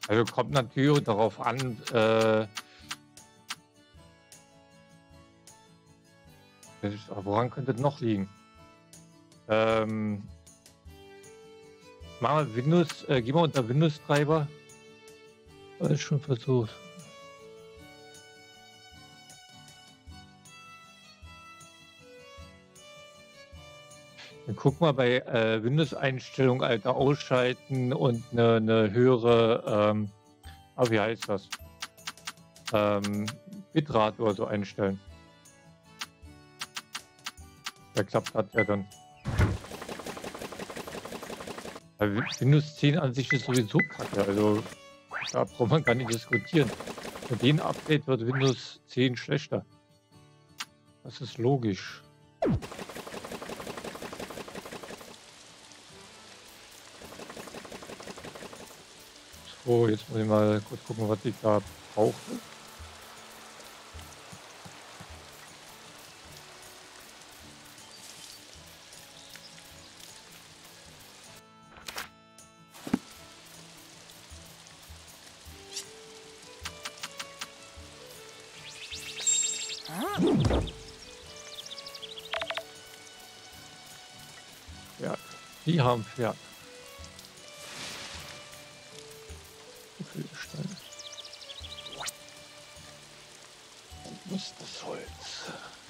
Also kommt natürlich darauf an, woran könnte es noch liegen? Ähm, Machen wir Windows, gehen wir unter Windows-Treiber. Ist schon versucht. Dann guck mal bei Windows-Einstellung, Alter, ausschalten und eine höhere, wie heißt das? Ähm, Bitrate oder so einstellen. Da klappt das ja dann. Weil Windows 10 an sich ist sowieso kacke. Also da braucht man gar nicht diskutieren. Mit dem Update wird Windows 10 schlechter. Das ist logisch. So, jetzt muss ich mal kurz gucken, was ich da brauche. Ja, die haben Pferd. So viele Steine. Und muss das Holz.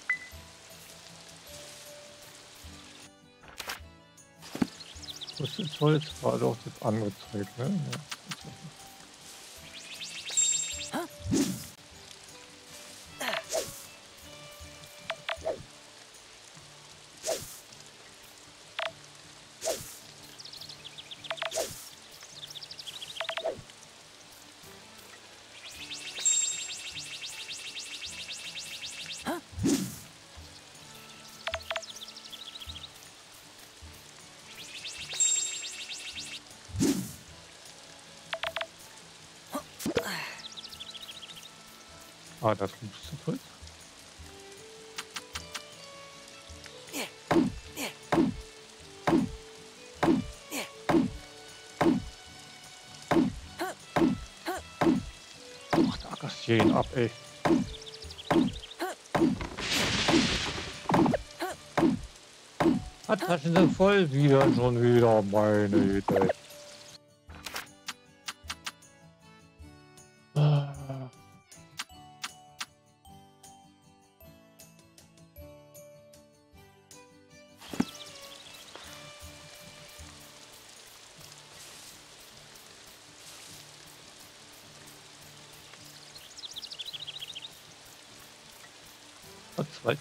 Das Holz war doch das andere Zeug, ne? Ja. Ah, das ist zu Holz. Ach, da kassieren ab, ey. Die Taschen sind voll wieder, schon wieder, meine Güte. Ah. Was falsch?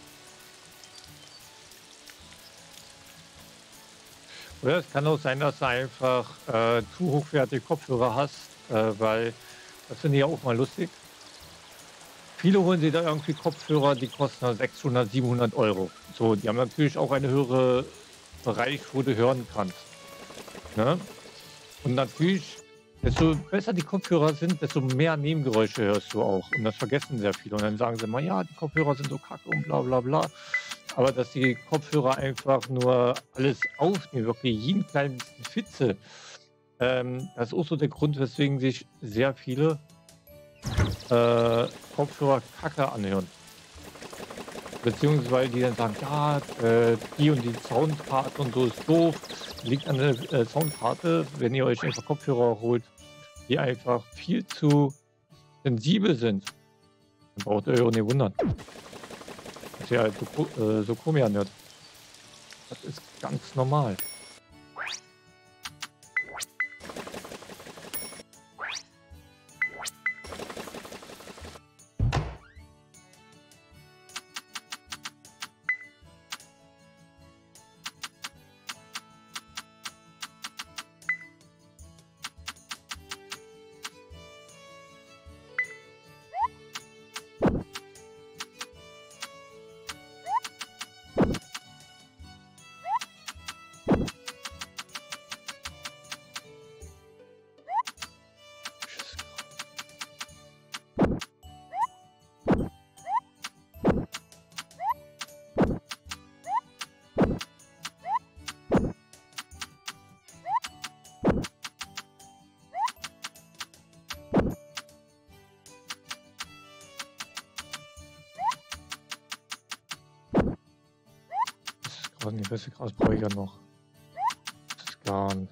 Oder es kann auch sein, dass du einfach zu hochwertige Kopfhörer hast, weil das finde ich ja auch mal lustig. Viele holen sich da irgendwie Kopfhörer, die kosten dann 600, 700 Euro. So, die haben natürlich auch eine höhere Bereich, wo du hören kannst. Ne? Und natürlich, desto besser die Kopfhörer sind, desto mehr Nebengeräusche hörst du auch. Und das vergessen sehr viele. Und dann sagen sie mal, ja, die Kopfhörer sind so kacke und bla bla bla. Aber dass die Kopfhörer einfach nur alles aufnehmen, wirklich jeden kleinen Fitze, das ist auch so der Grund, weswegen sich sehr viele Kopfhörer kacke anhören. Beziehungsweise die dann sagen, ja, die und die Soundkarte und so ist doof. Liegt an der Soundkarte, wenn ihr euch einfach Kopfhörer holt, die einfach viel zu sensibel sind. Dann braucht ihr euch auch nicht wundern, dass ihr halt so komisch anhört. Das ist ganz normal. Gras, die beste Gras brauche ich ja noch. Das ist Garn.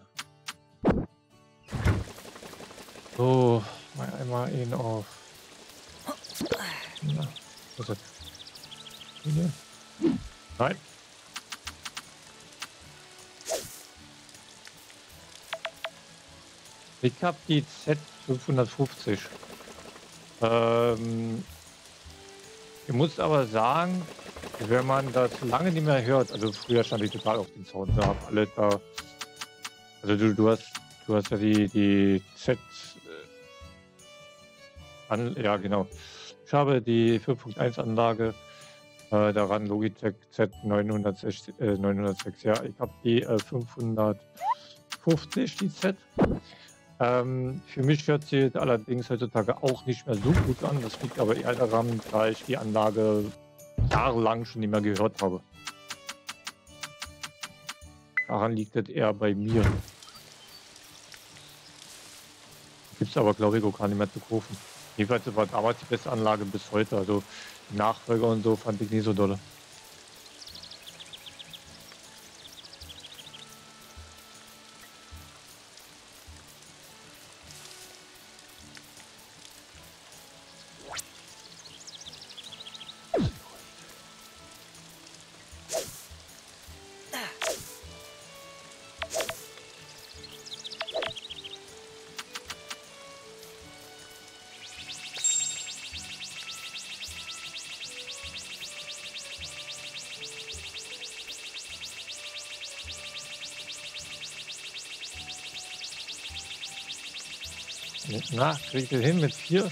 So, mal einmal ihn auf. Na, was ist das? Hier? Nein. Ich habe die Z550. Ich muss aber sagen, wenn man das lange nicht mehr hört, also früher stand ich total auf den Sound, da haben alle da, also du hast ja die Z, ja genau. Ich habe die 5.1 Anlage, daran Logitech Z906, 906, ja, ich habe die 550, die Z. Für mich hört sie allerdings heutzutage auch nicht mehr so gut an. Das liegt aber eher daran, da ich die Anlage jahrelang schon nicht mehr gehört habe. Daran liegt es eher bei mir. Gibt es aber, glaube ich, auch gar nicht mehr zu kaufen. Jedenfalls war damals die beste Anlage bis heute. Also die Nachfolger und so fand ich nie so dolle. Na, krieg ich das hin mit 4?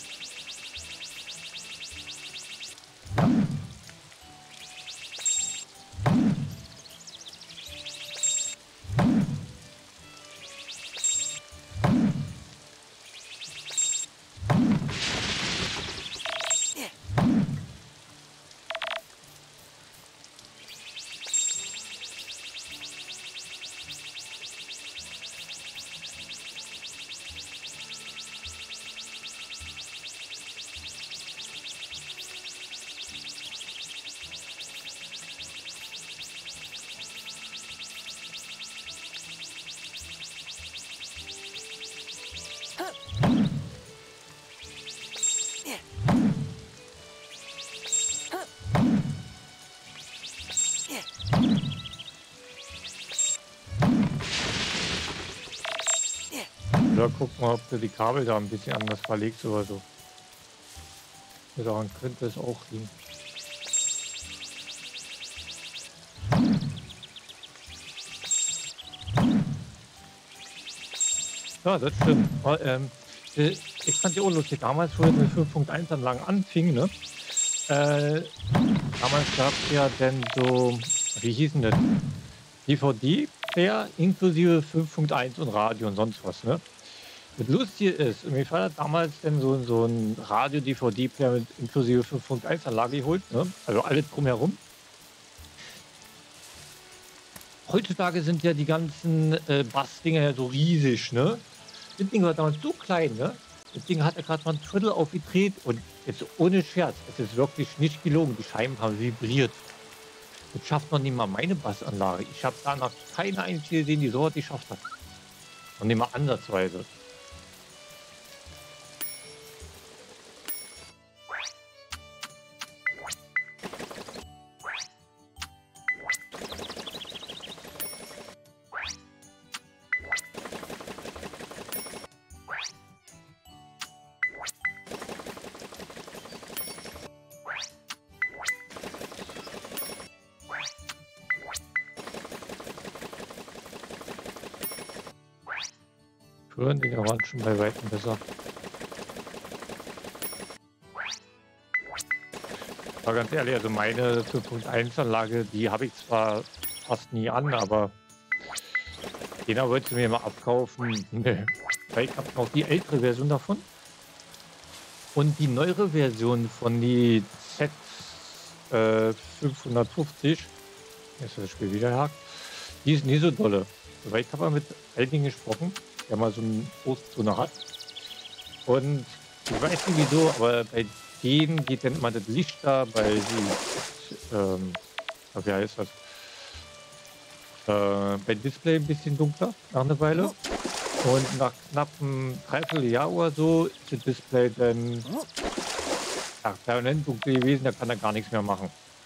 Oder guck mal, ob du die Kabel da ein bisschen anders verlegst oder so. Daran könnte es auch liegen. Ja, das stimmt. Ich fand die auch lustig. Damals, wo die 5.1 Anlagen anfing, ne? Damals gab es ja dann so, wie hießen das? DVD-Player inklusive 5.1 und Radio und sonst was, ne? Das Lustige ist, mir hat damals dann so ein Radio-DVD-Player mit inklusive 5.1 Anlage geholt, ne? Also alles drumherum. Heutzutage sind ja die ganzen Bassdinger ja so riesig, ne? Das Ding war damals so klein, ne? Das Ding hat ja gerade mal ein Viertel aufgedreht und jetzt ohne Scherz, es ist wirklich nicht gelogen, die Scheiben haben vibriert. Das schafft noch nicht mal meine Bassanlage. Ich habe da noch keine einzige gesehen, die so was geschafft hat. Und nicht mal ansatzweise. Früher die waren schon bei weitem besser. Aber ganz ehrlich, also meine 5.1 Anlage, die habe ich zwar fast nie an, aber jeder wollte mir mal abkaufen. Nee. Weil ich habe noch die ältere Version davon. Und die neuere Version von die Z 550, jetzt ist das Spiel wieder hakt, die ist nie so dolle. Weil ich habe mal mit einigen gesprochen, der mal so einen Brustzone hat. Und ich weiß nicht wieso, aber bei denen geht dann immer das Licht da, weil sie, wie heißt das? Beim Display ein bisschen dunkler nach einer Weile. Und nach knapp 'nem Dreivierteljahr oder so ist das Display dann, ja, permanent dunkel gewesen, da kann er gar nichts mehr machen.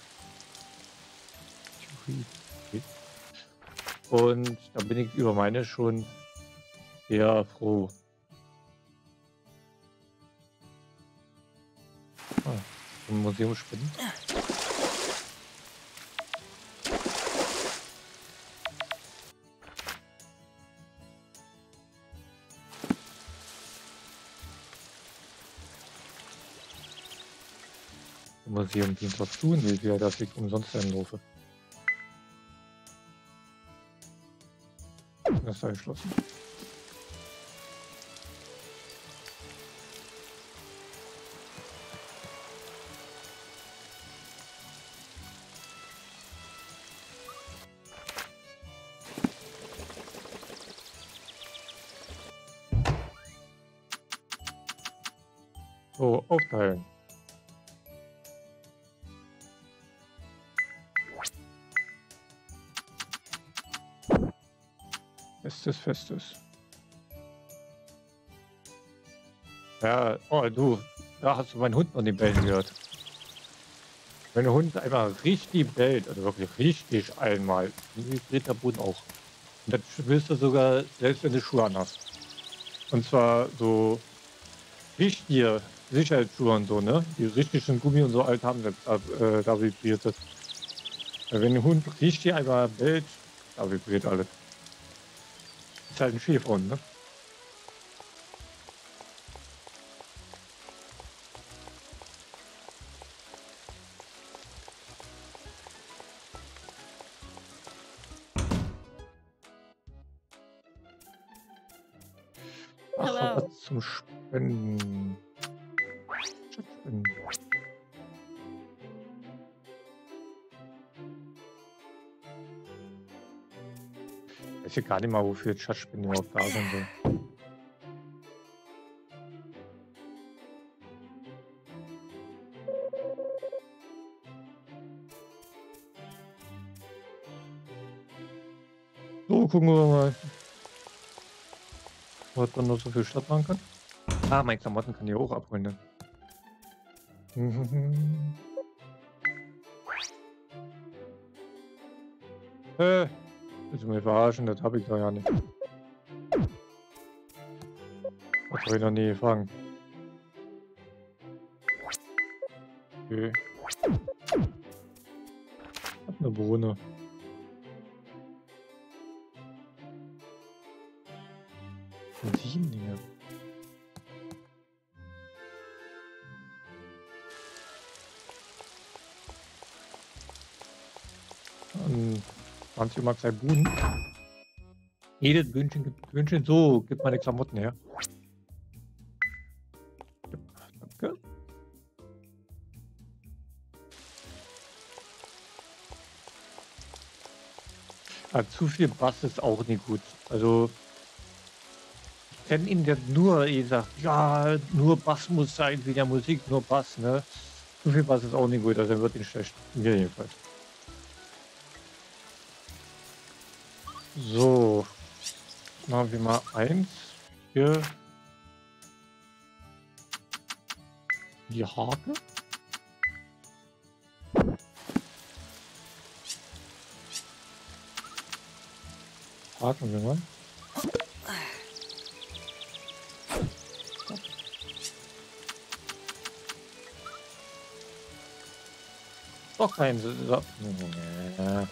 Und da bin ich über meine schon sehr froh. Ah, im Museum Spinnen. Im Museum dient was tun will, ja, dass ich umsonst einlaufe. Das ist geschlossen. So, aufteilen. Festes. Ja, oh du, da hast du meinen Hund noch nicht bellen gehört. Wenn der Hund einmal richtig bellt, also wirklich richtig einmal, dann dreht der Boden auch. Und das willst du sogar, selbst wenn du Schuhe anhast. Und zwar so richtige Sicherheitsschuhe und so, ne? Die richtigen Gummi und so alt haben das, da vibriert das. Wenn der Hund richtig einmal bellt, da vibriert alles. Ist halt ein Schäferhund, ne? Ach, Hello. was zum Spenden. Spenden. Ich weiß ja gar nicht mal, wofür Chatspenden überhaupt da sind. So. So, gucken wir mal, was man noch so viel Stadt machen kann. Ah, meine Klamotten kann ich auch abholen. Ne? Willst du mich verarschen? Das habe ich doch ja nicht. Das habe ich noch nie gefangen. Okay. Hab eine Bohne. Und 7 Dinge. Und 20 mag sein Boden. Jedes Bündchen gibt Bündchen. So, gib meine Klamotten her. Danke. Ja, zu viel Bass ist auch nicht gut. Also, ich kenne ihn ja nur, ihr sagt, ja, nur Bass muss sein, wie der Musik, nur Bass, ne? Zu viel Bass ist auch nicht gut, also er wird ihn schlecht. Mir jedenfalls. So, machen wir mal 1 für die Hake. Haken wir mal. Doch kein so. Ja.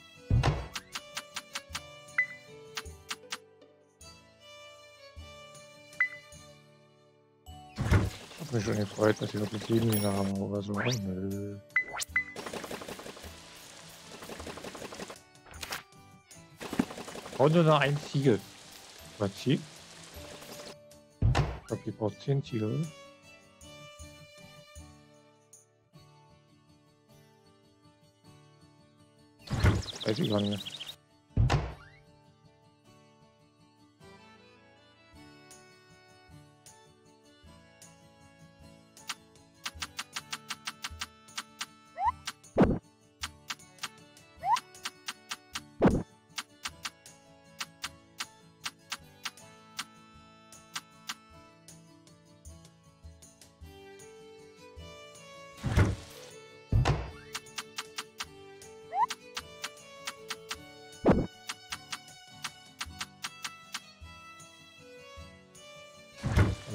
Ich hab mich schon gefreut, dass wir wirklich 7 wieder haben, aber so. Nö. Und nur noch ein Ziegel. Was Ziegel? Ich glaube, die braucht 10 Ziegel. Weiß ich gar nicht mehr.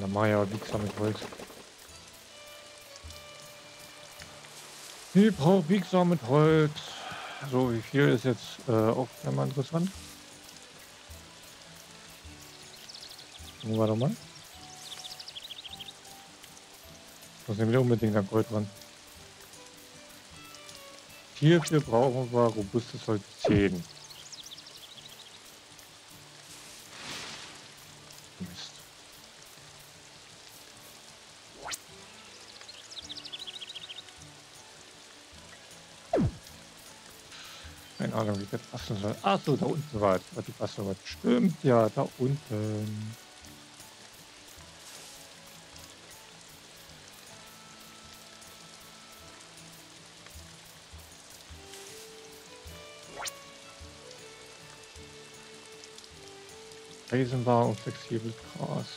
dann mach ich ja Wichser mit Holz. Ich brauche Wichser mit Holz. So, wie viel ist jetzt auch mal interessant. Gucken wir doch mal. Muss nämlich unbedingt an Gold dran. Hierfür brauchen wir robustes Holz 10. Mist. Keine Ahnung, wie das passen soll. Achso, da unten war die Passe. Stimmt, ja, da unten. Eisenbar und flexibles Gras.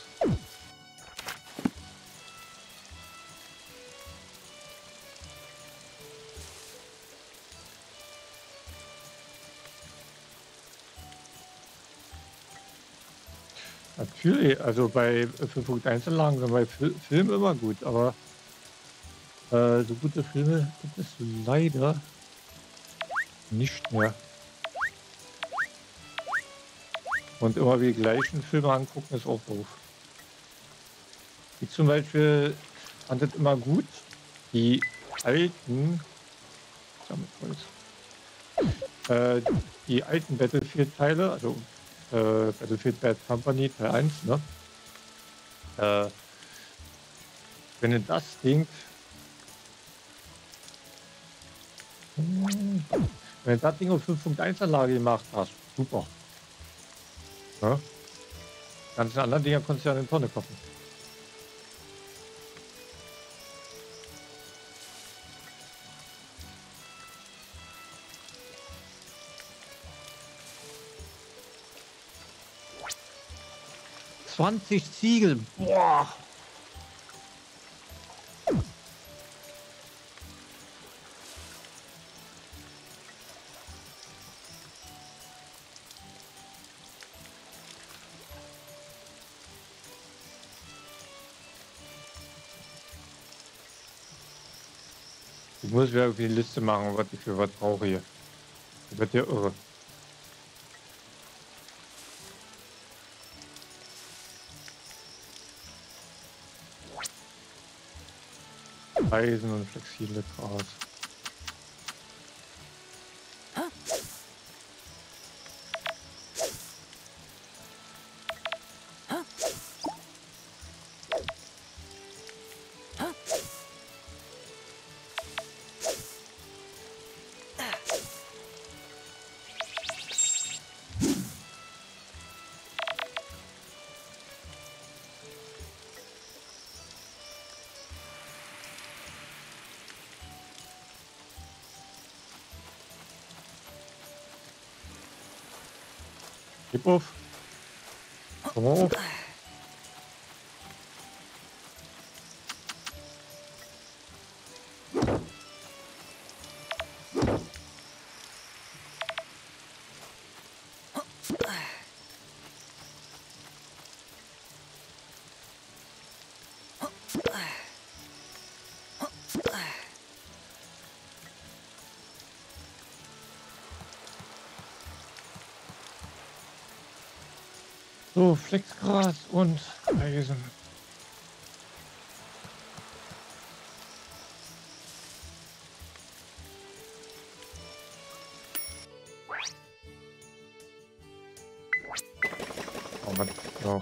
Natürlich, also bei 5.1 Anlagen sind bei Filmen immer gut, aber so gute Filme gibt es leider nicht mehr. Und immer die gleichen Filme angucken ist auch doof. Wie zum Beispiel fand ich immer gut, die alten, damit Holz, die alten Battlefield-Teile, also Battlefield Bad Company Teil 1, ne? Wenn du das Ding, wenn du das Ding auf 5.1 Anlage gemacht hast, super. Ne? Ganzen anderen Dinger konntest du ja in eine Tonne kochen. Ziegel. Boah. Ich muss mir irgendwie eine Liste machen, was ich für was brauche hier. Das wird ja irre. Eisen und flexible Gras. Gib auf. Komm auf. So, Flexgras und Eisen. Oh, man noch.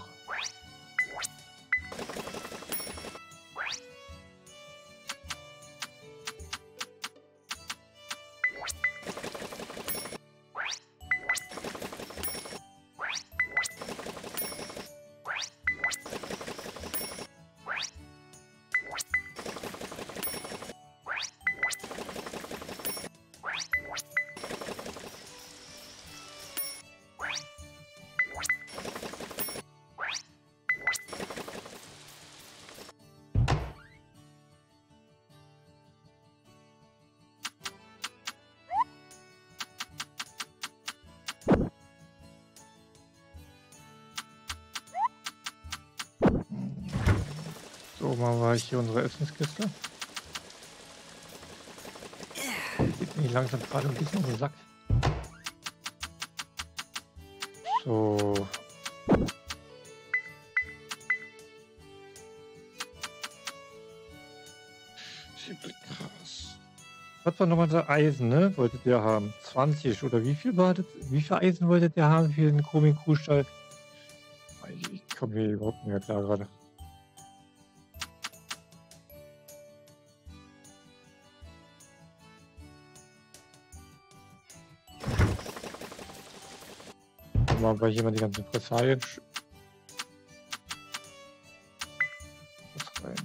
So, machen wir hier unsere Essenskiste. Geht mir langsam gerade ein bisschen auf den Sack. So. Krass. Was war nochmal das Eisen, ne? Wolltet ihr haben? 20 oder wie viel war das? Wie viel Eisen wolltet ihr haben für den komischen Kuhstall? Ich komme hier überhaupt nicht mehr klar gerade. Dann machen wir hier mal die ganzen Pressalien rein.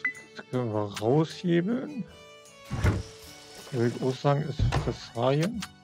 Können wir raushebeln. Würde ich auch sagen, ist Fressalien.